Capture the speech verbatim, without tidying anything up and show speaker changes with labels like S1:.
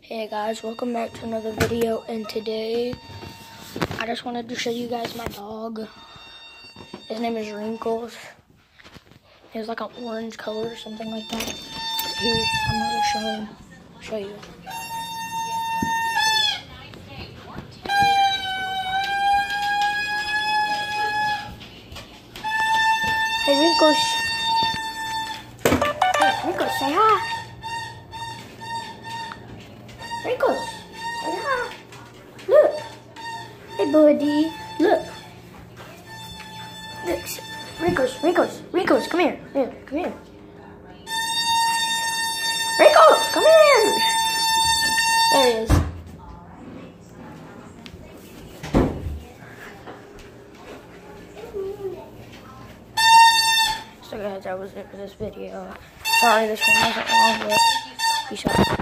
S1: Hey guys, welcome back to another video, and today I just wanted to show you guys my dog. His name is Wrinkles. He has like an orange color or something like that. Here, I'm gonna show him, show you. Hey Wrinkles. Hey Wrinkles, say hi. Wrinkles, say hi. Look. Hey, buddy. Look. Look. Wrinkles, Wrinkles, Wrinkles, come here. Here, come here. Wrinkles, come here. There he is. So guys, that was it for this video. Sorry this one wasn't long, but peace out.